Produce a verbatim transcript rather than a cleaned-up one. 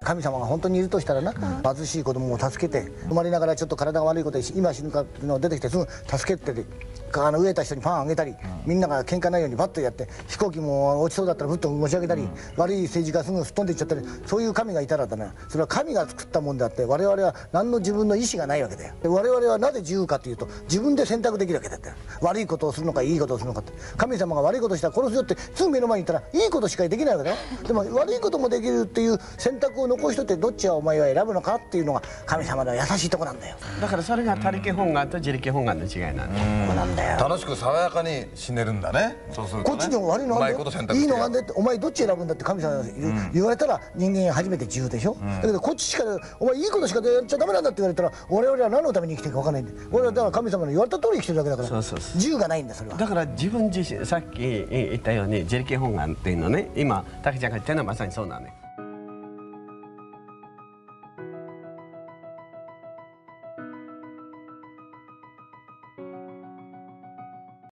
神様が本当にいるとしたらな、貧しい子供を助けて、生まれながらちょっと体が悪いことで今死ぬかっていうのが出てきてすぐ助けてあの飢えた人にパンあげたり、みんなが喧嘩ないようにバッとやって、飛行機も落ちそうだったらふっと持ち上げたり、悪い政治家すぐ吹っ飛んでいっちゃったり、そういう神がいたらだな、それは神が作ったもんであって、我々は何の自分の意思がないわけだよ。我々はなぜ自由かというと、自分で選択できるわけだって。悪いことをするのかいいことをするのかって、神様が悪いことしたら殺すよってすぐ目の前に言ったらいいことしかできないわけだよ。でも悪いこともできるっていう選択を残しとって、どっちはお前は選ぶのかっていうのが神様の優しいとこなんだよ。 だからそれが他力本願と自力本願の違いなんだ。 そうなんだよ。 楽しく爽やかに死ねるんだね。そうするとね、 こっちにも悪いのあんだよ、いいのがあんだよって、お前どっち選ぶんだって神様が言われたら人間初めて自由でしょ。だけどこっちしかお前いいことしかやっちゃダメなんだって言われたら、我々は何のために生きてるか分からないんで、俺はだから神様の言われた通り生きてるだけだから、自由がないんだそれは。 だから自分自身、さっき言ったように自力本願っていうのね、今竹ちゃんが言ったのはまさにそうなのね。